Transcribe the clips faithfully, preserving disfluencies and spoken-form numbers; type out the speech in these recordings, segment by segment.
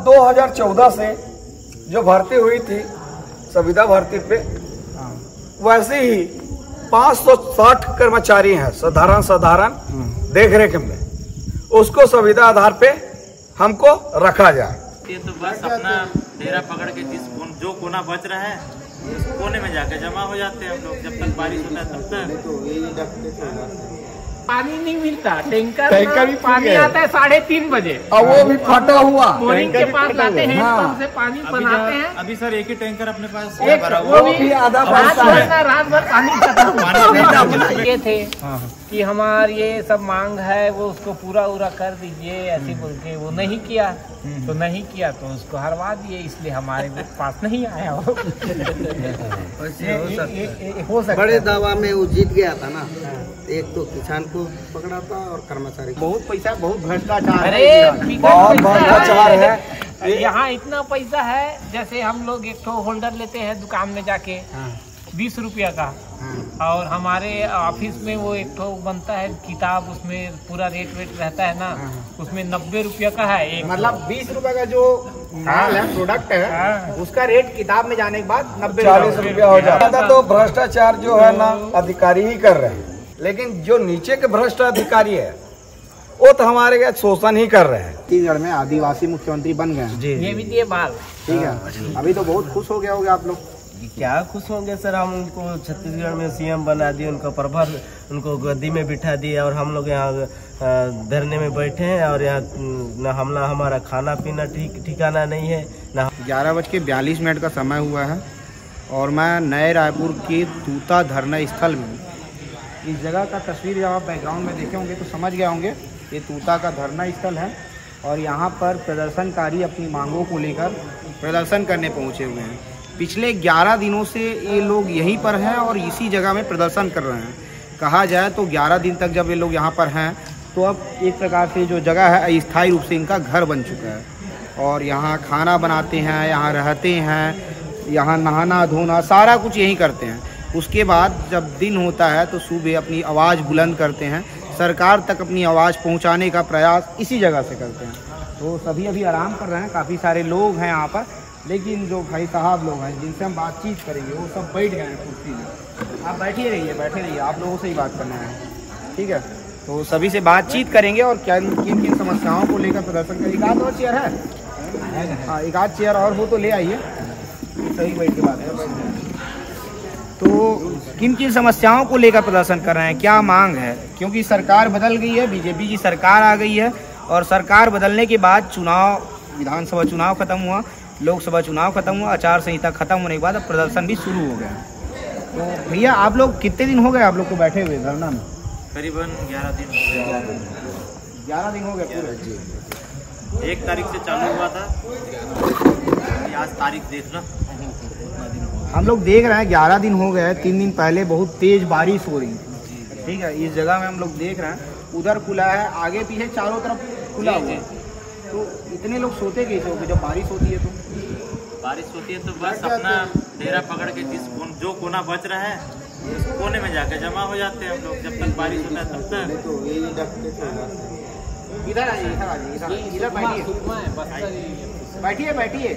दो हज़ार चौदह से जो भर्ती हुई थी संविदा भर्ती पे, वैसे ही पाँच सौ साठ कर्मचारी हैं साधारण साधारण देख रेख में, उसको संविदा आधार पे हमको रखा जाए। ये तो बस अपना डेरा पकड़ के जिस कोन, जो कोना बच रहा है उस कोने में जाके जमा हो जाते हैं हम लोग। जब तक बारिश होता है तब तक पानी नहीं मिलता। टैंकर टैंकर भी पानी आता है साढ़े तीन बजे और वो भी फटा हुआ। बोरिंग के पास लाते हैं, पंप से पानी बनाते हैं। अभी सर एक ही टैंकर अपने पास एक भरा वो हुआ भी आधा रात भर का रात भर पानी खत्म। ये थे हाँ। कि हमार ये सब मांग है वो उसको पूरा पूरा कर दीजिए ऐसे बोल के, वो नहीं किया तो नहीं किया तो उसको हरवा दिए, इसलिए हमारे पास नहीं आया वो। हो सकता बड़े दावा में वो जीत गया था ना, एक तो किसान को पकड़ा था और कर्मचारी। बहुत पैसा, बहुत भ्रष्टाचार। अरे बहुत भ्रष्टाचार है यहाँ। इतना पैसा है जैसे हम लोग एक तो होल्डर लेते हैं दुकान में जाके बीस रुपया का, और हमारे ऑफिस में वो एक तो बनता है किताब, उसमें पूरा रेट वेट रहता है ना, उसमें नब्बे रुपया का है एक। मतलब बीस रुपए का जो माल है, प्रोडक्ट है, उसका रेट किताब में जाने के बाद नब्बे चालीस रुपया हो जाता था। तो भ्रष्टाचार जो है ना अधिकारी ही कर रहे हैं, लेकिन जो नीचे के भ्रष्ट अधिकारी है वो तो हमारे यहाँ शोषण ही कर रहे हैं। छत्तीसगढ़ में आदिवासी मुख्यमंत्री बन गए हैं, ये भी दिए बाल। ठीक है, अभी तो बहुत खुश हो गया होगा आप लोग। क्या खुश होंगे सर, हम उनको छत्तीसगढ़ में सीएम बना दिए, उनका प्रभार उनको गद्दी में बिठा दिया और हम लोग यहाँ धरने में बैठे हैं और यहाँ न हमला हमारा खाना पीना ठीक ठिकाना नहीं है ना। ग्यारह बज के बयालीस मिनट का समय हुआ है और मैं नए रायपुर के तूता धरना स्थल में। इस जगह का तस्वीर जब आप बैकग्राउंड में देखे होंगे तो समझ गए होंगे, ये तूता का धरना स्थल है और यहाँ पर प्रदर्शनकारी अपनी मांगों को लेकर प्रदर्शन करने पहुँचे हुए हैं। पिछले ग्यारह दिनों से ये लोग यहीं पर हैं और इसी जगह में प्रदर्शन कर रहे हैं। कहा जाए तो ग्यारह दिन तक जब ये लोग यहाँ पर हैं तो अब एक प्रकार से जो जगह है स्थायी रूप से इनका घर बन चुका है और यहाँ खाना बनाते हैं, यहाँ रहते हैं, यहाँ नहाना धोना सारा कुछ यहीं करते हैं। उसके बाद जब दिन होता है तो सुबह अपनी आवाज़ बुलंद करते हैं, सरकार तक अपनी आवाज़ पहुँचाने का प्रयास इसी जगह से करते हैं। तो सभी अभी आराम कर रहे हैं, काफ़ी सारे लोग हैं यहाँ पर, लेकिन जो भाई साहब लोग हैं जिनसे हम बातचीत करेंगे वो सब बैठ गए हैं कुर्सी में। आप बैठे रहिए बैठे रहिए आप लोगों से ही बात करना है, ठीक है। तो सभी से बातचीत करेंगे और क्या किन किन समस्याओं को लेकर प्रदर्शन करेंगे। एक आध और चेयर है, हाँ एक आध चेयर और हो तो ले आइए, सही बैठ के बात है। तो किन किन समस्याओं को लेकर प्रदर्शन कर रहे हैं, क्या मांग है, क्योंकि सरकार बदल गई है, बीजेपी की सरकार आ गई है और सरकार बदलने के बाद चुनाव, विधानसभा चुनाव खत्म हुआ, लोकसभा चुनाव खत्म हुआ, आचार संहिता खत्म होने के बाद अब प्रदर्शन भी शुरू हो गया। तो भैया आप लोग कितने दिन हो गए आप लोग को बैठे हुए धरना में? करीबन ग्यारह दिन हो गए। ग्यारह दिन हो गए पूरे। एक तारीख से चालू हुआ था, आज तारीख देखना। हम लोग देख रहे हैं ग्यारह दिन हो गए। तीन दिन पहले बहुत तेज बारिश हो रही है, ठीक है, इस जगह में हम लोग देख रहे हैं उधर खुला है, आगे पीछे चारों तरफ खुला हुआ है। तो इतने लोग सोते कैसे हो जब बारिश होती है? तो बारिश होती है तो बस अपना डेरा पकड़ के जिस कोन, जो कोना बच रहा है उस कोने में जाके जमा हो जाते हैं हम लोग। जब तक बारिश होता है तब तक इधर आइए, इधर आइए, इधर बैठिए बैठिए बैठिए।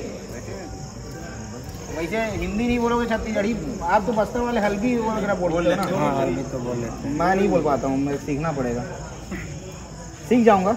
वैसे हिंदी नहीं बोलोगे छत्तीसगढ़ी, आप तो बस्तर वाले हल्की वगैरह बोलते हैं ना। हाँ हल्की तो बोल लेते हैं, मैं नहीं बोल पाता हूँ, मैं सीखना पड़ेगा, सीख जाऊँगा।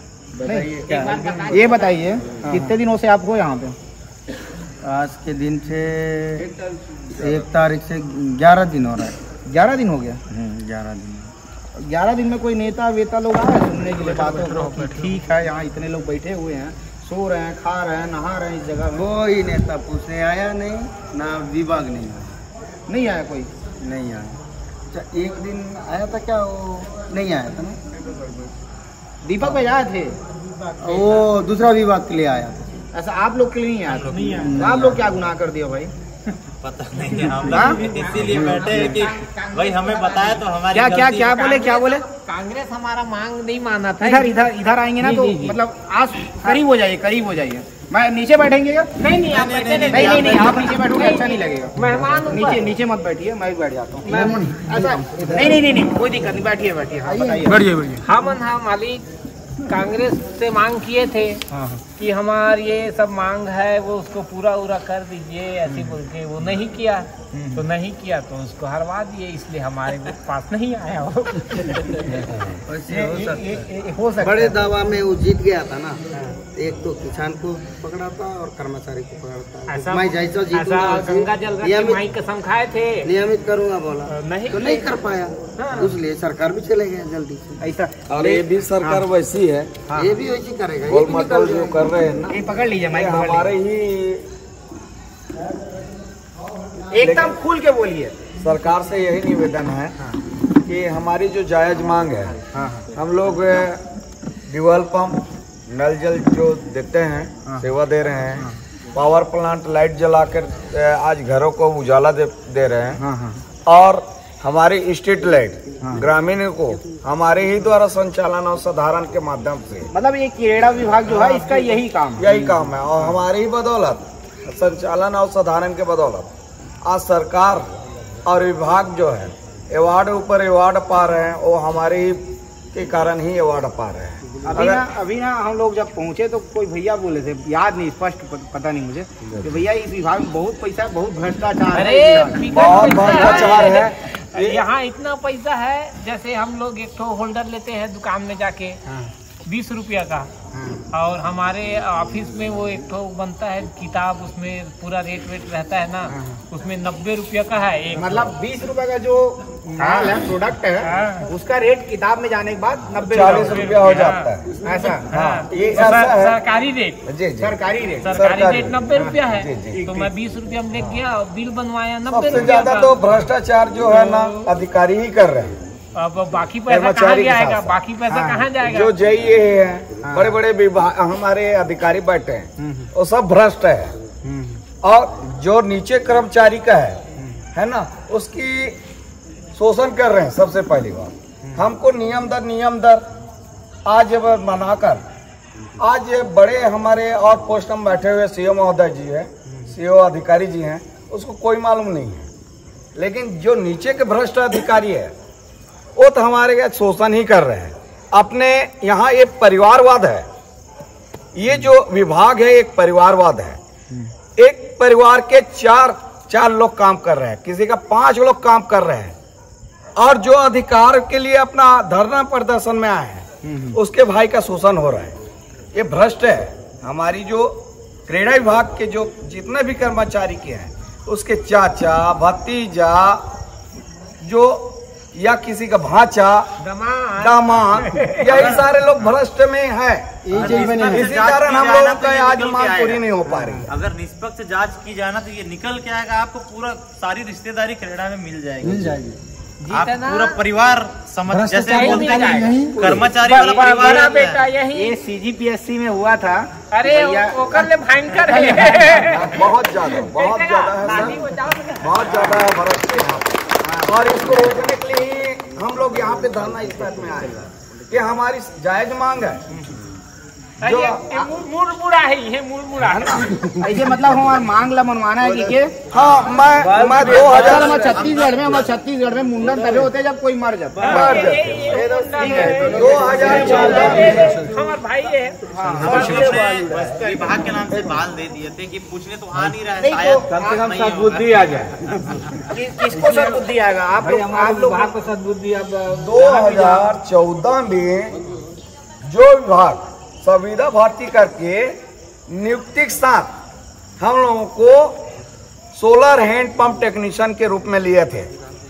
ये बताइए कितने दिनों से आप हो यहाँ पे? आज के दिन से एक तारीख से ग्यारह दिन हो रहा है। ग्यारह दिन हो गया? ग्यारह दिन। ग्यारह दिन में कोई नेता वेता लोग आए सुनने के लिए बातों को? ठीक है, यहाँ इतने लोग बैठे हुए हैं, सो रहे हैं, खा रहे हैं, नहा रहे हैं इस जगह में, कोई नेता पूछने आया नहीं, ना विभाग नहीं नहीं आया कोई? नहीं आया। एक दिन आया था क्या, वो नहीं आया था ना, दीपक भाई आए थे, वो दूसरा विभाग के लिए आया। ऐसा आप लोग के लिए नहीं आया? तो आप लोग क्या गुनाह कर दिया भाई? पता नहीं है, हम लोग इसीलिए बैठे हैं कि भाई हमें बताया तो हमारी क्या क्या क्या बोले क्या बोले? कांग्रेस हमारा मांग नहीं माना था। इधर इधर इधर आएंगे ना तो मतलब आज करीब हो जाइए, करीब हो जाइए। मैं नीचे बैठेंगे क्या? नहीं नहीं आप बैठे नहीं, नहीं नहीं आप नीचे बैठोगे अच्छा नहीं लगेगा। मेहमान नीचे नीचे मत बैठिए, मैं भी बैठ जाता हूँ। ऐसा नहीं नहीं नहीं कोई दिक्कत नहीं, बैठिए बैठिए। हाँ बताइए। हम हाँ मालिक कांग्रेस से मांग किए थे कि हमार ये सब मांग है वो उसको पूरा पूरा कर दीजिए, ऐसे बोल के वो नहीं किया, तो नहीं किया तो उसको हरवा दिए, इसलिए हमारे पास नहीं आया वो। हो सकता बड़े दावा में वो जीत गया था ना, एक तो किसान को पकड़ा था और कर्मचारी को पकड़ा था। ऐसा मैं जैसा जीतूंगा ऐसा गंगा जल रख के माई कसम खाए थे, नियमित करूंगा बोला, नहीं तो नहीं कर पाया, इसलिए सरकार भी चले गया जल्दी से। ऐसा और ये भी सरकार वैसी है, ये भी वैसी करेगा, ये गोल भी मटोल निकल जो कर रहे हैं ना, ये पकड़ लीजिए माइक, ये पकड़ हमारे ही लीजिए। एकदम खुल के बोलिए। सरकार से यही निवेदन है कि हमारी जो जायज मांग है, हम लोग ड्यूल पंप नल जल जो देते हैं, सेवा दे रहे हैं, पावर प्लांट लाइट जलाकर आज घरों को उजाला दे, दे रहे हैं, और हमारी स्ट्रीट लाइट ग्रामीण को हमारे ही द्वारा संचालन और साधारण के माध्यम से, मतलब ये क्रीड़ा विभाग जो है इसका यही काम यही काम है, और हमारी ही बदौलत संचालन और साधारण के बदौलत आज सरकार और विभाग जो है अवार्ड ऊपर अवार्ड पा रहे हैं, वो हमारे ही के कारण ही अवार्ड पा रहे हैं। अभी ना अभी ना हम लोग जब पहुंचे तो कोई भैया बोले थे, याद नहीं, स्पष्ट पता नहीं मुझे, कि भैया इस विभाग में बहुत पैसा, बहुत भ्रष्टाचार अरे है, बहुत भ्रष्टाचार है। यहाँ इतना पैसा है, जैसे हम लोग एक ठो होल्डर लेते हैं दुकान में जाके बीस रुपया का, और हमारे ऑफिस में वो एक ठो बनता है किताब, उसमें पूरा रेट वेट रहता है ना, उसमें नब्बे रुपया का है एक, मतलब बीस रुपए का जो माल है, प्रोडक्ट है, उसका रेट किताब में जाने के बाद नब्बे चालीस रुपया हो जाता है ऐसा। हाँ, ये तो ऐसा सर, है। सरकारी रेट, जी जी, सरकारी रेट सरकारी रेट नब्बे रुपया जी, है, जी। तो मैं बीस रुपया में ले गया और बिल बनवाया नब्बे सबसे रुपया ज्यादा का। तो भ्रष्टाचार जो है ना अधिकारी ही कर रहे हैं। अब बाकी पैसा कहाँ कर्मचारी के जाएगा, साथ। बाकी पैसा कहाँ जाएगा? जो जे ई है, बड़े बड़े विभाग हमारे अधिकारी बैठे हैं, वो सब भ्रष्ट है, और जो नीचे कर्मचारी का है है ना, उसकी शोषण कर रहे हैं। सबसे पहली बात, हमको नियम दर नियम दर आज बनाकर, आज बड़े हमारे और पोस्ट में बैठे हुए सीओ महोदय जी है, सीओ अधिकारी जी हैं, उसको कोई मालूम नहीं है, लेकिन जो नीचे के भ्रष्ट अधिकारी है वो तो हमारे यहाँ शोषण ही कर रहे हैं। अपने यहाँ ये परिवारवाद है, ये जो विभाग है एक परिवारवाद है, एक परिवार के चार चार लोग काम कर रहे हैं, किसी का पांच लोग काम कर रहे हैं, और जो अधिकार के लिए अपना धरना प्रदर्शन में आए हैं उसके भाई का शोषण हो रहा है। ये भ्रष्ट है। हमारी जो क्रीड़ा विभाग के जो जितने भी कर्मचारी के हैं, उसके चाचा भतीजा जो या किसी का भांचा दामाद, यही सारे लोग भ्रष्ट में है। इसी कारण हम लोगों का आज मांग पूरी नहीं हो पा रही। अगर निष्पक्ष जांच की जाए ना तो ये निकल के आएगा, आपको पूरा सारी रिश्तेदारी क्रीड़ा में मिल जाएगी, मिल जाएगी आप पूरा परिवार समझ, जैसे बोलते हैं कर्मचारी वाला परिवार बेटा यही ये सी जी पी एस सी में हुआ था। अरे ओकर ले भयंकर है, बहुत ज्यादा बहुत ज्यादा है सर, बहुत ज्यादा है भ्रष्ट यहाँ पे। और इसको रोकने के लिए ही हम लोग यहाँ पे धरना इस बात में आए कि हमारी जायज मांग है, जो मूल मुड़ा है, ये मूल मुड़ा है ना, ऐसे मतलब हमारा मांग ला मनवाना है कि हाँ मैं मैं दो हजार में छत्तीसगढ़ में हमारे छत्तीसगढ़ में मुंडन तभी होते जब कोई मर जाता है। मर जाते। दो हजार चौदह हमारे भाई है, विभाग के नाम से बाल दे दिए थे कि पूछने तो आ नहीं रहा है, शायद कम से कम नहीं होगा। सद्बुद्धि आ जाए। किसको सद्बुद्धि आएगा? आप लोग आप लोग को सद्बुद्धि अब दो हजार चौदह में जो विभाग संविदा भर्ती करके नियुक्ति के साथ हम लोगों को सोलर हैंड पंप टेक्नीशियन के रूप में लिए थे।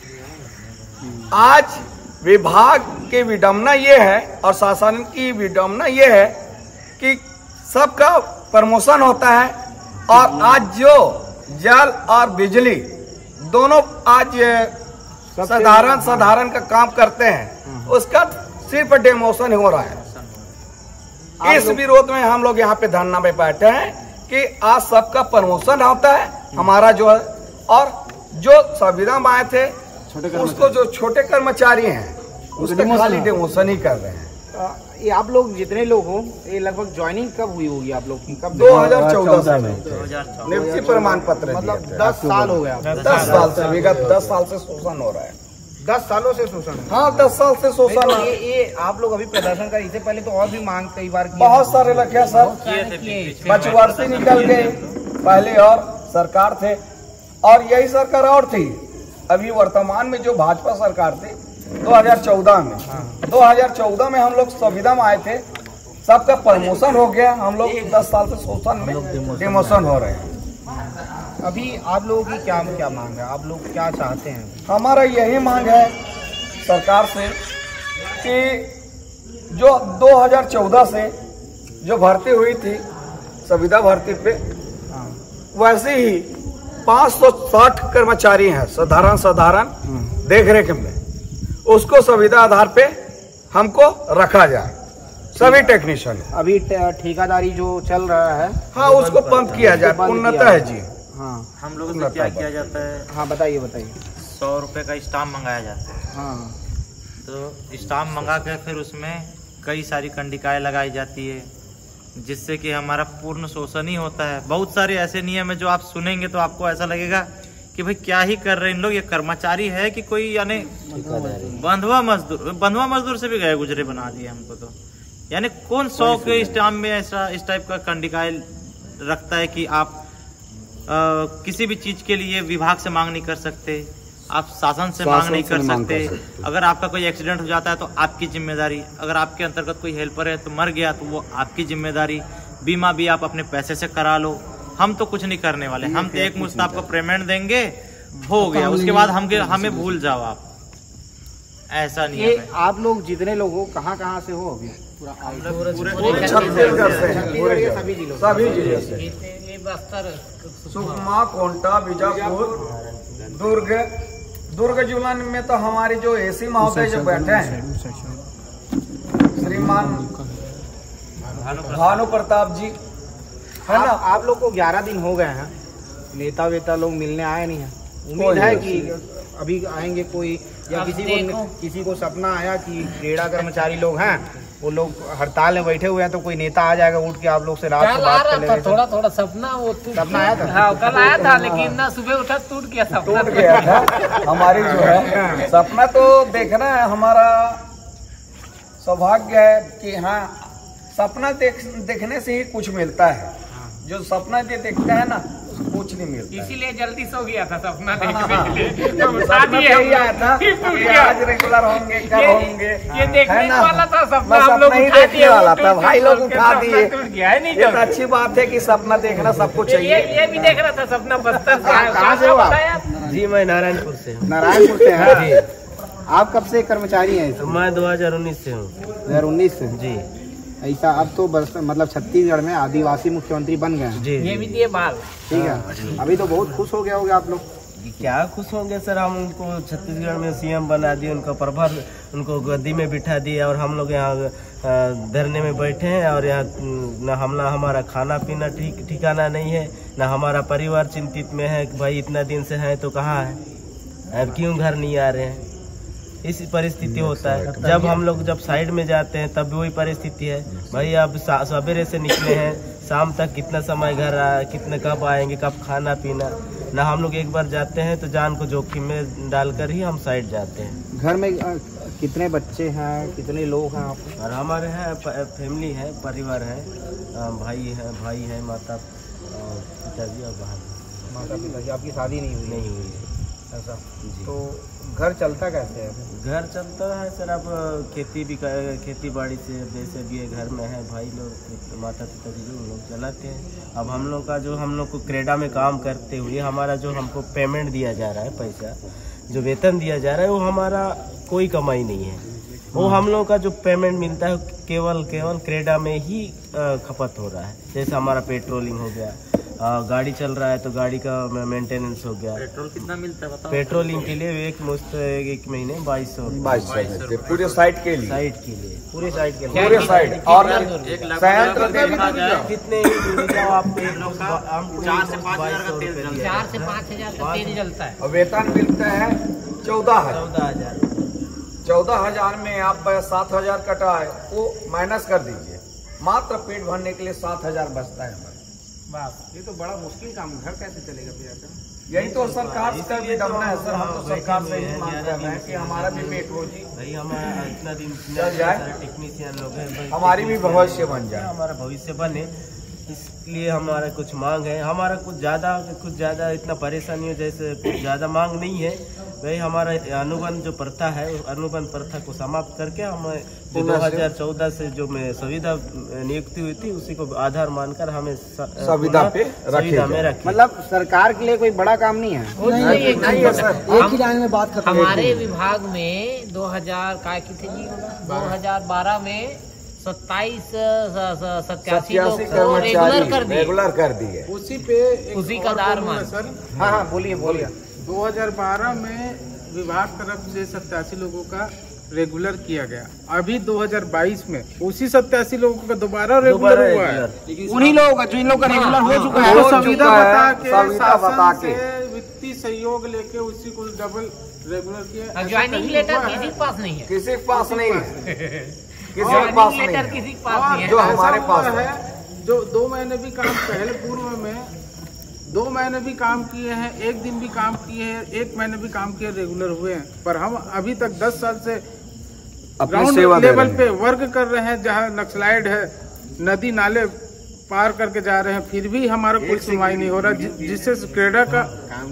आज विभाग की विडम्बना ये है और शासन की विडम्बना ये है कि सबका प्रमोशन होता है, और आज जो जल और बिजली दोनों आज साधारण साधारण का काम करते हैं, उसका सिर्फ डेमोशन हो रहा है। इस विरोध में हम लोग यहाँ पे धरना में बैठे हैं कि आज सबका प्रमोशन होता है हमारा जो है, और जो संविदा में आए थे उसको जो छोटे कर्मचारी हैं उसका खाली डेमोशन ही कर रहे हैं। ये आप लोग जितने लोग हो, ये लगभग ज्वाइनिंग कब हुई होगी आप लोग की? कब? दो हजार चौदह से दो हजार चौदह नियुक्ति प्रमाण पत्र मतलब दिए थे। दस साल हो गया। दस साल से विगत दस साल से शोषण हो रहा है। दस सालों से शोषण है। हाँ, दस साल से शोषण नहीं, है। ये, ये आप लोग अभी प्रदर्शन कर, इससे पहले तो और भी मांग कई बार की। बहुत सारे लखे सर, बचवर्षी निकल गए, पहले और सरकार थे और यही सरकार और थी। अभी वर्तमान में जो भाजपा सरकार थी दो हज़ार चौदह में, दो हज़ार चौदह में हम लोग संविदा में आए थे, सबका प्रमोशन हो गया। हम लोग दस साल से शोषण में डिमोशन हो रहे हैं। अभी आप लोगों की क्या क्या मांग है, आप लोग क्या चाहते हैं? हमारा यही मांग है सरकार से कि जो दो हज़ार चौदह से जो भर्ती हुई थी संविदा भर्ती पे, वैसे ही पाँच सौ साठ कर्मचारी हैं साधारण साधारण देख रेख में, उसको संविदा आधार पे हमको रखा जाए, सभी टेक्नीशियन। अभी ठेकेदारी जो चल रहा है, हाँ, उसको बंद किया जाए, पूर्णतः है जी। हाँ, हम लोगों से क्या किया जाता है? हाँ बताइए बताइए। सौ रुपए का स्टाम्प मंगाया जाता है। हाँ, तो स्टाम्प मंगा के फिर उसमें कई सारी कंडिकाएं लगाई जाती है, जिससे कि हमारा पूर्ण शोषण ही होता है। बहुत सारे ऐसे नियम है जो आप सुनेंगे तो आपको ऐसा लगेगा कि भाई क्या ही कर रहे हैं इन लोग, ये कर्मचारी है कि कोई, यानी बंधुआ मजदूर, बंधुआ मजदूर से भी गए गुजरे बना दिए हमको। तो यानी कौन सौ के स्टाम्प में ऐसा इस टाइप का कंडिकाएं रखता है कि आप आ, किसी भी चीज के लिए विभाग से मांग नहीं कर सकते, आप शासन से मांग नहीं कर सकते। अगर आपका कोई एक्सीडेंट हो जाता है तो आपकी जिम्मेदारी, अगर आपके अंतर्गत कोई हेल्पर है तो मर गया तो वो आपकी जिम्मेदारी, बीमा भी आप अपने पैसे से करा लो। हम तो कुछ नहीं करने वाले, हम तो एक मुश्त आपको पेमेंट देंगे, हो गया, उसके बाद हम हमें भूल जाओ आप। ऐसा नहीं ये है। आप लोग जितने लोग हो कहाँ कहाँ से हो? अभी पूरे छत्तीसगढ़ से हैं, पूरे सभी जिलों सभी जिले से, ये बस्तर, सुकमा, कोंटा, बीजापुर, दुर्ग। दुर्ग जिला में तो हमारी जो एसी महोदय जो बैठे हैं, श्रीमान भानु प्रताप जी, है ना। आप, आप लोग को ग्यारह दिन हो गए हैं, नेता वेता लोग मिलने आए नहीं है। उम्मीद है कि अभी आएंगे कोई, या किसी को किसी को सपना आया कि क्रीड़ा कर्मचारी लोग हैं, वो लोग हड़ताल में बैठे हुए हैं, तो कोई नेता आ जाएगा उठ के आप लोग से रात को बात कर लेंगे। थोड़ा थोड़ा सपना वो सपना आया था? हाँ, कल आया था, लेकिन ना सुबह उठा टूट गया सपना। टूट गया था हमारी जो है सपना। तो देखना है, हमारा सौभाग्य है कि हाँ, सपना देख देखने से ही कुछ मिलता है। जो सपना जो देखता है ना, उसको कुछ नहीं मिलता। इसीलिए जल्दी सो गया था सपना हाँ, देखने हाँ, के लिए। तो सपना यही आया था कि आज रेगुलर होंगे, कल होंगे, ये देखने है ना। वाला था सपना, बस हम लोग सपना ही उठा देखने दिए, वाला वो था, टूट भाई गया, लोग उठा सपना दिए। टूट गया है, नहीं ये तो तो अच्छी बात है कि सपना देखना सबको ये चाहिए। ये भी देख रहा था सपना बस्तर से। कहाँ से हो आप? बताया? जी मैं नारायणपुर से हूँ। नारायणपुर से हैं? आप कब से कर्मचारी हैं? तो मैं दो हजार उन्नीस से हूँ। दो हजार उन्नीस से जी ऐसा। अब तो बस मतलब छत्तीसगढ़ में आदिवासी मुख्यमंत्री बन गए हैं। जी ये भी दिए बाल। ठीक है, अभी तो बहुत खुश हो गया होगा आप लोग। क्या खुश होंगे सर, हम उनको छत्तीसगढ़ में सीएम बना दिए, उनका प्रभार उनको गद्दी में बिठा दिया, और हम लोग यहाँ धरने में बैठे हैं। और यहाँ न हमला हमारा खाना पीना ठीक ठिकाना नहीं है, न हमारा परिवार चिंतित में है कि भाई इतना दिन से है तो कहाँ है, अब क्यों घर नहीं आ रहे हैं। इस परिस्थिति होता है। जब हम लोग जब साइड में जाते हैं तब भी वही परिस्थिति है। भाई अब सवेरे से निकले हैं, शाम तक कितना समय घर आया, कितने कब आएंगे, कब खाना पीना ना। हम लोग एक बार जाते हैं तो जान को जोखिम में डालकर ही हम साइड जाते हैं। घर में अ, कितने बच्चे हैं, कितने लोग हैं आप? और हमारे हैं फैमिली है, परिवार है, अ, भाई है भाई है माता पिताजी और बहन। माता पिताजी आपकी शादी नहीं हुई? नहीं हुई है। ऐसा तो घर चलता कैसे है? घर चलता है सर, अब खेती भी खेती बाड़ी से वैसे भी घर में है, भाई लोग माता पिता जी जो लोग चलाते हैं। अब हम लोग का जो हम लोग को क्रेडा में काम करते हुए हमारा जो हमको पेमेंट दिया जा रहा है, पैसा जो वेतन दिया जा रहा है, वो हमारा कोई कमाई नहीं है। वो हम लोग का जो पेमेंट मिलता है केवल केवल क्रेडा में ही खपत हो रहा है। जैसे हमारा पेट्रोलिंग हो गया, आ, गाड़ी चल रहा है तो गाड़ी का मेंटेनेंस हो गया। पेट्रोल कितना मिलता है बताओ? पेट्रोलिंग के लिए एक मुश्त एक महीने बाईस सौ बाईस सौ पूरे साइट के लिए, साइड के लिए, पूरे साइड के लिए, पूरे साइट। और एक लाख संयंत्र रुपया देखा जाए, कितने ही दूरी जाओ आप एक लोग का हम चार से पाँच हजार का तेल जलता है। चार से पाँच हजार तक तेल जलता है। और वेतन मिलता है चौदह हजार चौदह हजार चौदह हजार में आप सात हजार कटा है, वो माइनस कर दीजिए, मात्र पेट भरने के लिए सात हजार बचता है हमारे। बस। ये तो बड़ा मुश्किल काम है, घर कैसे चलेगा फिर ऐसा? यही तो सरकार का भी दमना है सर। हम तो सरकार से ही मांग कर रहे हैं कि हमारा भी पेट रोजी भाई हमारा इतना दिन चल जाए, टेक्नीशियन लोग हैं, हमारी भी भविष्य बन जाए। हमारा भविष्य बने, इसलिए हमारा कुछ मांग है। हमारा कुछ ज़्यादा कुछ ज़्यादा इतना परेशानी हो, जैसे कुछ ज़्यादा मांग नहीं है भाई। हमारा अनुबंध जो प्रथा है, उस अनुबंध प्रथा को समाप्त करके हम जो दो हज़ार चौदह से जो मैं सुविधा नियुक्ति हुई थी उसी को आधार मानकर हमें सुविधा पे सुविधा में रखें। मतलब सरकार के लिए कोई बड़ा काम नहीं है। नहीं है सर। एक ही लाइन में बात खत्म। हमारे विभाग में दो हजार का की थी जी दो हजार बारह में सत्ताईस सत्यासी लोग को रेगुलर कर दिए रेगुलर कर दिए। उसी पे एक उसी का और दार बोलूंगा मान। सर। हाँ हाँ बोलिए बोलिए। दो हज़ार बारह में विभाग तरफ से सत्तासी लोगों का रेगुलर किया गया। अभी दो हज़ार बाईस में उसी सत्तासी लोगों का दोबारा रेगुलर हुआ है। उन्हीं लोगों का जो इन लोग का रेगुलर हो चुका है। हो वो चुका सुविधा है, बता के सुविधा बता शासन के। से वित्तीय सहयोग लेके उसी को डबल रेगुलर किया। ऐसा ज्वाइनिंग कहीं लेटर हुआ है? किसी के पास नहीं है। किसी के पास नहीं है, किसी के पास ज्वाइनिंग नहीं लेटर है। किसी के पास और नहीं है। जो ऐसा हमारे हुआ पास है। है, जो दो महीने भी काम पहले पूर्व में दो महीने भी काम किए हैं, एक दिन भी काम किए हैं, एक महीने भी काम किए, रेगुलर हुए हैं। पर हम अभी तक दस साल से ग्राउंड लेवल पे वर्क कर रहे हैं, जहाँ नक्सलाइड है, नदी नाले पार करके जा रहे हैं, फिर भी हमारा कोई सुनवाई नहीं हो रहा, जि, जिससे क्रेडा का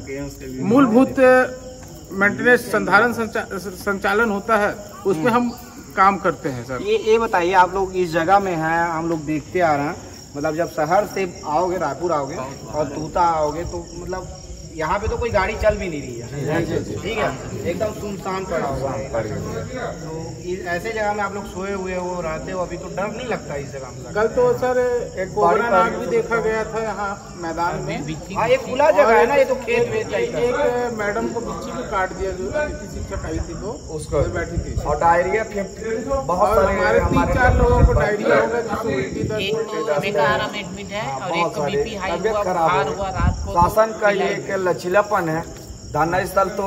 मूलभूत मेंटेनेंस संधारण संचा, संचालन होता है, उसमें हम काम करते हैं सर। ये ये बताइए, आप लोग इस जगह में हैं, हम लोग देखते आ रहे हैं, मतलब जब शहर से आओगे, रायपुर आओगे और तूता आओगे तो मतलब यहाँ पे तो कोई गाड़ी चल भी नहीं रही है, ठीक है, एकदम सुनसान पड़ा हुआ है। तो इस ऐसे जगह में आप लोग सोए हुए हो, रहते हो, अभी तो डर नहीं लगता इस जगह में? कल तो सर एक कोबरा नाग भी देखा गया था यहाँ मैदान में। हाँ, ये खुला जगह है ना, ये तो खेत वेत टाइप है। एक मैडम को बिच्छी भी काट दिया, जो अतिथि शिक्षक आई थी तो उसको उधर बैठी थी। और डायरिया के बहुत और सारे हमारे तीन चार लोगों को डायरिया हो गया, जिसको उल्टी एक दर्द तो बेकार एडमिट है और एक को बीपी हाई तबियत हुआ, खराब बुखार हो हुआ रात को। शासन का ये एक लचीलापन है। धरना स्थल तो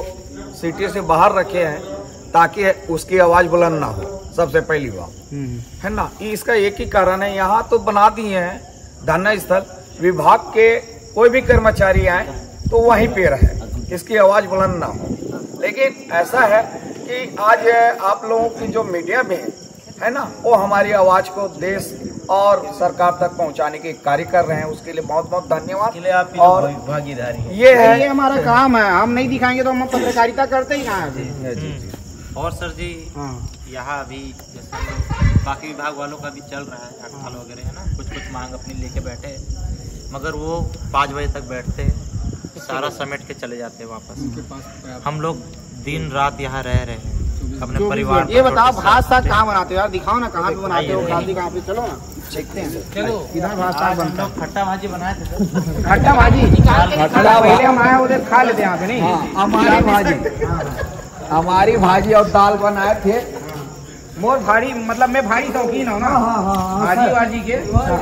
सिटी से बाहर रखे हैं ताकि उसकी आवाज बुलंद ना हो, सबसे पहली बात है ना। इसका एक ही कारण है, यहाँ तो बना दिए हैं धरना स्थल, विभाग के कोई भी कर्मचारी आए तो वहीं पे रहे, इसकी आवाज बुलंद ना हो। लेकिन ऐसा है कि आज आप लोगों की जो मीडिया में है ना, वो हमारी आवाज को देश और सरकार तक पहुंचाने के कार्य कर रहे हैं, उसके लिए बहुत बहुत धन्यवाद। आप और भागीदारी ये है, ये हमारा काम है, हम नहीं दिखाएंगे तो हम पत्रकारिता करते ही कहाँ हैं। और सर जी हाँ, यहाँ अभी जैसे बाकी विभाग वालों का भी चल रहा है हड़ताल वगैरह, है ना, कुछ कुछ मांग अपनी लेके बैठे, मगर वो पाँच बजे तक बैठते, सारा समेट के चले जाते हैं वापस। हम लोग दिन रात यहाँ रह रहे हैं अपने परिवार। ये बताओ, भात साग कहाँ बनाते हो यार? दिखाओ ना, कहाँ पे बनाते हो? खाती कहाँ पे? चलो ना देखते हैं। चलो किधर भात साग बनता है? खट्टा भाजी बनाए थे। खट्टा भाजी खट्टा पहले हम आए उधर खा लेते हैं यहाँ पे, नहीं? हमारी भाजी हमारी भाजी और दाल बनाए थे। मोर भारी, मतलब मैं भारी शौकीन हूँ ना भाजी वाजी के।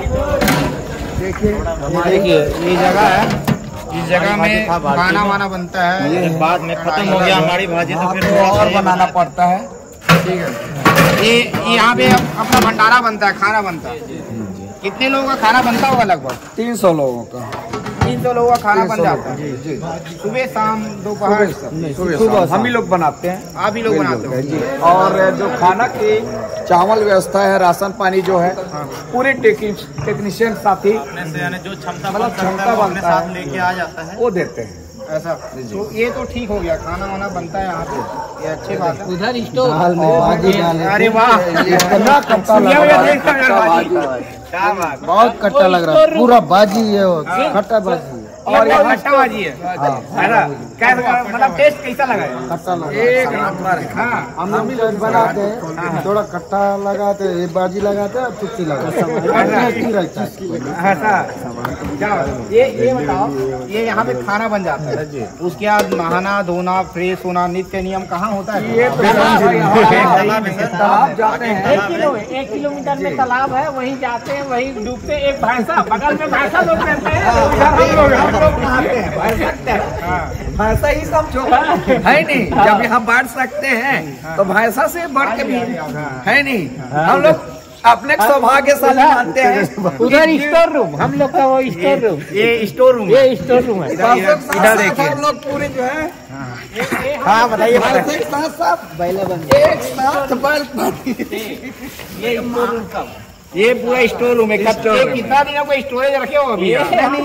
देखिए देखिए ये जगह है, इस जगह में खाना वाना बनता है। ये बाद में खत्म हो गया हमारी भाजी तो फिर और बनाना पड़ता है। ठीक है, ये यहाँ पे अपना भंडारा बनता है, खाना बनता है। कितने लोगों का खाना बनता होगा? लगभग तीन सौ लोगों का तीन सौ लोगों का खाना बन जाता है, सुबह शाम दोपहर सुबह हम ही लोग बनाते हैं, आप ही लोग बनाते हो जी। और जो खाना की चावल व्यवस्था है, राशन पानी जो है, पूरे टेक्नीशियन साथी यानी जो क्षमता मतलब क्षमता अपने बनता साथ है लेके आ जाता है वो देते हैं। ऐसा। तो ये तो ठीक हो गया, खाना वाना बनता है यहाँ पे, ये अच्छी बात है। उधर स्टोव अरे वाह, इतना खट्टा लग रहा है, खट्टा भाजी। क्या बात, बहुत खट्टा लग रहा है, पूरा बाजी है, खट्टा बाजी है। और ये खट्टा भाजी है। ऐसा कैसा, मतलब टेस्ट कैसा लगा है? खट्टा लगा एक नंबर है। हाँ, हम लोग जब बनाते हैं थोड़ा खट्टा लगाते हैं, ये बाजी लगाते हैं, चुटकी लगाते हैं, टेस्टी रहता है। ऐसा क्या बात? ये ये बताओ, ये यहाँ पे खाना बन जाता है, उसके बाद नहाना धोना फ्रेश होना नित्य नियम कहाँ होता है? ये तो तालाब जाते हैं, एक किलो एक किलोमीटर में तालाब है, वहीं जाते हैं, वहीं डूबते हैं। एक भैंसा बगल में भैंसा लोग रहते हैं, हम लोग नहाते हैं, बैठ सकते हैं। भैंसा ही समझो है नहीं, जब यहाँ बैठ सकते हैं तो भैंसा से बढ़ के भी है नहीं। हम लोग अपने सौभाग्यशाली मानते हैं। उधर स्टोर रूम, हम लोग का वो स्टोर रूम, ये स्टोर रूम, ये स्टोर रूम है। इधर देखिए हम लोग पूरे जो है हाँ बताइए एक साथ साथ एक साथ ये स्टोर रूम का ये पूरा स्टोर रूम है। कब कितना दिनों को स्टोरेज रखे हो अभी? हम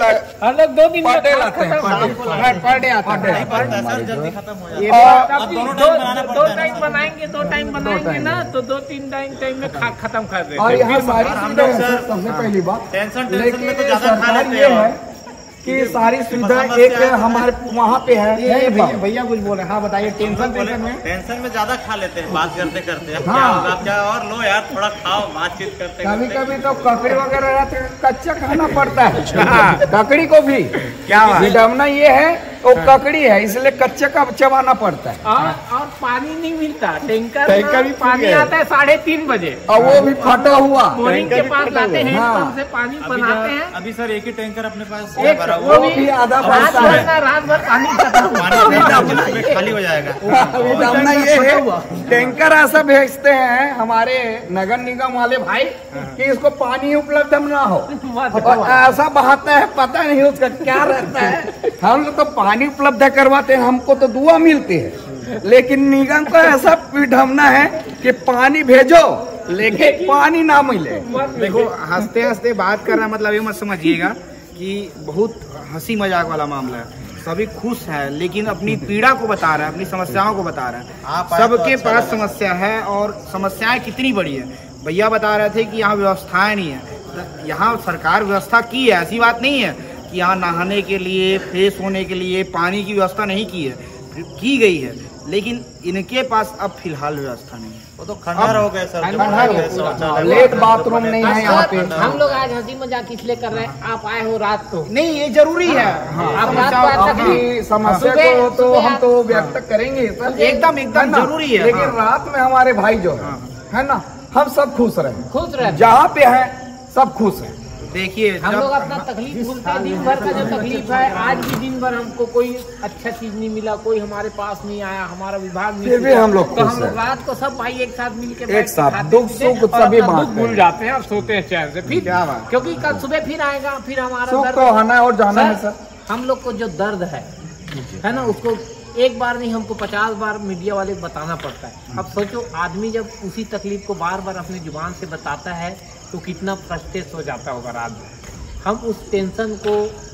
लोग दो दिन पर डे लाते हैं, पर डे आता है। सर जल्दी खत्म हो जाए। और अब दोनों दो टाइम बनाना दो पड़ता है। टाइम बनाएंगे, दो टाइम बनाएंगे ना तो दो तीन टाइम टाइम में खा खत्म कर देते और हैं। यहाँ सारी हम सुविधा लोग है, सर सबसे पहली बात। टेंशन टेंशन लेकिन में तो ज्यादा खा सरकार लेते ये हैं। है कि सारी सुविधा एक हमारे वहाँ पे है। ये भैया भैया कुछ बोल रहे हैं। हाँ बताइए। टेंशन बोले, टेंशन में टेंशन में ज्यादा खा लेते हैं बात करते करते। अब हाँ। क्या होगा, अब क्या और लो यार थोड़ा खाओ, बातचीत करते कभी करते। कभी तो ककड़ी वगैरह रहते हैं, कच्चा खाना पड़ता है ककड़ी को भी। क्या विडम्बना ये है वो ककड़ी है, इसलिए कच्चे का चबाना पड़ता है। और और पानी नहीं मिलता। टैंकर टैंकर भी में पानी आता है साढ़े तीन बजे और वो भी फटा हुआ। बोरिंग के पास लाते हैं, हाँ। पंप से पानी अभी बनाते जा- हैं। अभी सर एक ही टैंकर अपने पास एक भरा वो हुआ है। भी आधा रात बनता भर है। ना रात भर पानी खत्म। पानी से पेट खाली हो जाएगा। विडम्बना ये है, टैंकर ऐसा भेजते हैं हमारे नगर निगम वाले भाई कि इसको पानी उपलब्ध ना हो, और ऐसा बहाता है पता नहीं उसका क्या रहता है। हम लोग तो पानी उपलब्ध करवाते हैं, हमको तो दुआ मिलती है, लेकिन निगम को ऐसा विडम्बना है कि पानी भेजो लेकिन पानी ना मिले। देखो हंसते हंसते बात करना मतलब ये मत समझिएगा कि बहुत हंसी मजाक वाला मामला है। सभी खुश है लेकिन अपनी पीड़ा को बता रहा है, अपनी समस्याओं को बता रहा है। आप आए तो सबके अच्छा पास लगा। समस्या है और समस्याएं कितनी बड़ी है। भैया बता रहे थे कि यहाँ व्यवस्थाएं नहीं है। तो यहाँ सरकार व्यवस्था की है, ऐसी बात नहीं है कि यहाँ नहाने के लिए, फ्रेश होने के लिए पानी की व्यवस्था नहीं की है, की गई है, लेकिन इनके पास अब फिलहाल व्यवस्था नहीं है। वो तो खंडहर हो गए सर। जो खंडहर बने हो हुए गए पूरा। शौचालय लेट बने बाथरूम बने नहीं थे। है यहाँ पे। हम लोग आज हंसी मजाक इसलिए कर रहे हैं, आप आए हो रात को। नहीं ये जरूरी है। आप रात को आए तक अपनी समस्या सुबह- को तो सुबह हम तो व्यक्त करेंगे सर, एकदम एकदम है ना? जरूरी है। लेकिन हाँ। रात में हमारे भाई जो है है ना, हम सब खुश रहे, खुश रहते। जहाँ पे है सब खुश है। देखिए हम जब- लोग अपना तकलीफ भूलते हैं। दिन भर का जो तकलीफ है, आज भी दिन भर हमको कोई अच्छा चीज नहीं मिला, कोई हमारे पास नहीं आया, हमारा विभाग नहीं फिर भी किया। हम लोग तो खुश हम लोग हैं। रात को सब भाई एक साथ मिल के एक बैठ के साथ खाते दुख पीते सुख और सभी अपना दुख बांटते भूल हैं। जाते हैं और सोते हैं चैन से। फिर क्या बात। क्योंकि कल सुबह फिर आएगा, फिर हमारा सुख दर्द तो आना और जाना है सर, सर। हम लोग को जो दर्द है है ना, उसको एक बार नहीं हमको पचास बार मीडिया वाले को बताना पड़ता है। अब सोचो आदमी जब उसी तकलीफ को बार बार अपनी जुबान से बताता है तो कितना फ्रस्ट्रेट हो जाता होगा रात में। हम उस टेंशन को,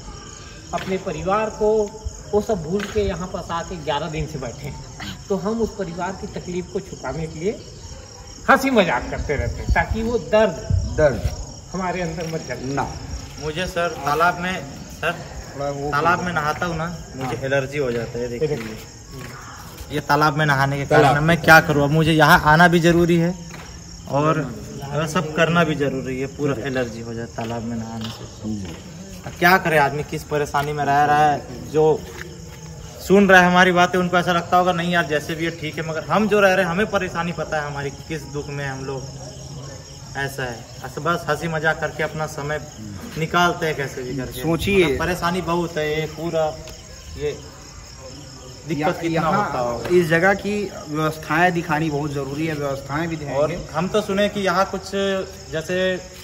अपने परिवार को, वो सब भूल के यहाँ पास आके ग्यारह दिन से बैठे हैं। तो हम उस परिवार की तकलीफ को छुपाने के लिए हंसी मजाक करते रहते हैं ताकि वो दर्द दर्द हमारे अंदर मत जले। ना मुझे सर तालाब में सर तालाब में नहाता हूँ ना, मुझे एलर्जी हो जाता है। देखिए ये तालाब में नहाने के कारण मैं क्या करूँ, अब मुझे यहाँ आना भी जरूरी है और सब करना भी जरूरी है। पूरा एलर्जी हो जाए तालाब में नहाने से। अब क्या करे आदमी, किस परेशानी में रह रहा है। जो सुन रहा है हमारी बातें उनको ऐसा लगता होगा नहीं यार जैसे भी है ठीक है, मगर हम जो रह रहे हैं हमें परेशानी पता है हमारी किस दुख में हम लोग। ऐसा है ऐसा बस हंसी मजाक करके अपना समय निकालते हैं कैसे भी करके। सोचिए। मगर परेशानी बहुत है, ये पूरा ये दिक्कत कितना होता यहाँ होगा। इस जगह की व्यवस्थाएं दिखानी बहुत जरूरी है। व्यवस्थाएं भी और दिखाएंगे। हम तो सुने कि यहाँ कुछ जैसे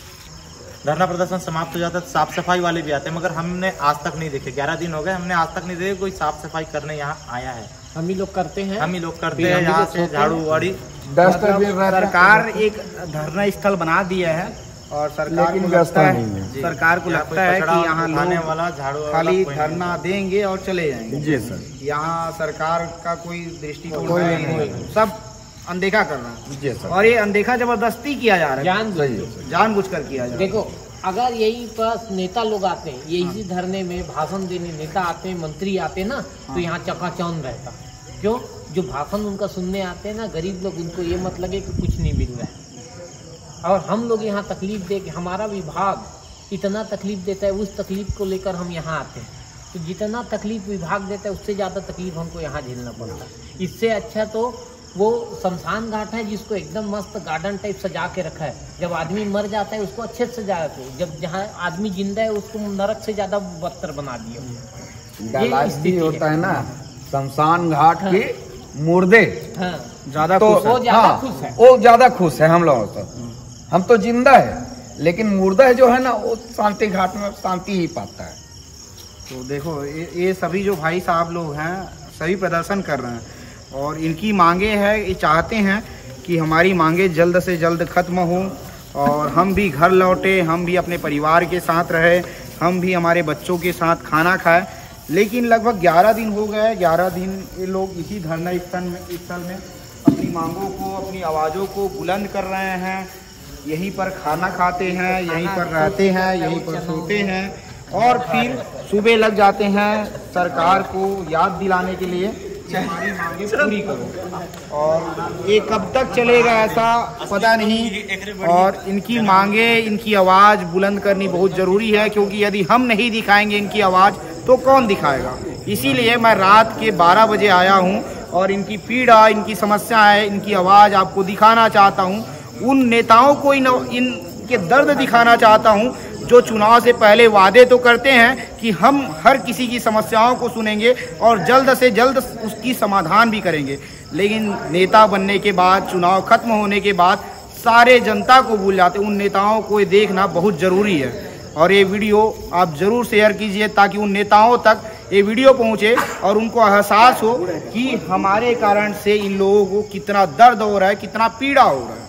धरना प्रदर्शन समाप्त हो जाता है तो साफ सफाई वाले भी आते हैं, मगर हमने आज तक नहीं देखे। ग्यारह दिन हो गए हमने आज तक नहीं देखे कोई साफ सफाई करने यहाँ आया है। हम ही लोग करते हैं। हम ही लोग करते फिर हैं हम भी यहाँ तो से सोते झाड़ू वाड़ी। डस्टबिन रहता है। सरकार एक धरना स्थल बना दिया है और सरकार लेकिन को व्यवस्था लगता नहीं है है। सरकार को यहाँ लगता कोई है कचरा कि यहाँ उठाने लोग वाला झाड़ू वाला खाली कोई नहीं धरना देंगे और चले जाएंगे। जी सर। यहाँ सरकार का कोई दृष्टिकोण कोई है नहीं। नहीं, सब अनदेखा कर रहा है। जी सर। और ये अनदेखा जबरदस्ती किया जा रहा है, जान सही है। जानबूझकर किया जा रहा है। देखो अगर यही पास नेता लोग आते हैं, यही धरने में भाषण देने नेता आते हैं, मंत्री आते हैं ना, तो यहाँ चकाचौंध रहता। क्यों? जो भाषण उनका सुनने आते हैं ना गरीब लोग, उनको ये मत लगे कि कुछ नहीं मिल रहा है। और हम लोग यहाँ तकलीफ दे के, हमारा विभाग इतना तकलीफ देता है, उस तकलीफ को लेकर हम यहाँ आते हैं। तो जितना तकलीफ विभाग देता है उससे ज़्यादा तकलीफ हमको यहाँ झेलना पड़ता है। इससे अच्छा तो वो शमशान घाट है जिसको एकदम मस्त गार्डन टाइप सजा के रखा है। जब आदमी मर जाता है उसको अच्छे से सजा के, जब जहाँ आदमी जिंदा है उसको नरक से ज्यादा बदतर बना दिया। गलाज स्थिति भी है। होता है ना, शमशान घाट के मुर्दे हाँ ज्यादा तो खुश है। वो ज्यादा हाँ, खुश है। वो ज्यादा खुश है हम लोगों से। हम तो जिंदा है, लेकिन मुर्दा जो है ना वो शांति घाट में शांति ही पाता है। तो देखो ये, ये सभी जो भाई साहब लोग हैं सभी प्रदर्शन कर रहे हैं और इनकी मांगे है, ये चाहते हैं कि हमारी मांगे जल्द से जल्द ख़त्म हो और हम भी घर लौटे, हम भी अपने परिवार के साथ रहे, हम भी हमारे बच्चों के साथ खाना खाए। लेकिन लगभग ग्यारह दिन हो गए, ग्यारह दिन ये लोग इसी धरना स्थल में स्थल में अपनी मांगों को, अपनी आवाज़ों को बुलंद कर रहे हैं। यहीं पर खाना खाते हैं, यहीं पर रहते हैं, यहीं पर सोते हैं और फिर सुबह लग जाते हैं सरकार को याद दिलाने के लिए कि हमारी मांगे पूरी करो। और ये कब तक चलेगा ऐसा पता नहीं। और इनकी मांगे, इनकी आवाज़ बुलंद करनी बहुत ज़रूरी है, क्योंकि यदि हम नहीं दिखाएंगे इनकी आवाज़ तो कौन दिखाएगा। इसीलिए मैं रात के बारह बजे आया हूँ और इनकी पीड़ा, इनकी समस्याएं, इनकी आवाज़ आपको दिखाना चाहता हूँ। उन नेताओं को इन इनके दर्द दिखाना चाहता हूँ जो चुनाव से पहले वादे तो करते हैं कि हम हर किसी की समस्याओं को सुनेंगे और जल्द से जल्द उसकी समाधान भी करेंगे, लेकिन नेता बनने के बाद, चुनाव खत्म होने के बाद सारे जनता को भूल जाते। उन नेताओं को ये देखना बहुत ज़रूरी है और ये वीडियो आप ज़रूर शेयर कीजिए ताकि उन नेताओं तक ये वीडियो पहुंचे और उनको एहसास हो कि हमारे कारण से इन लोगों को कितना दर्द हो रहा है, कितना पीड़ा हो रहा है।